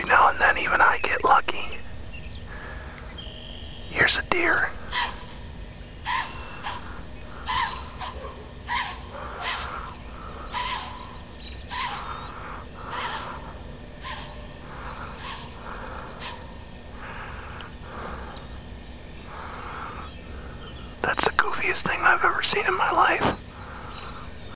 Every now and then even I get lucky. Here's a deer. That's the goofiest thing I've ever seen in my life.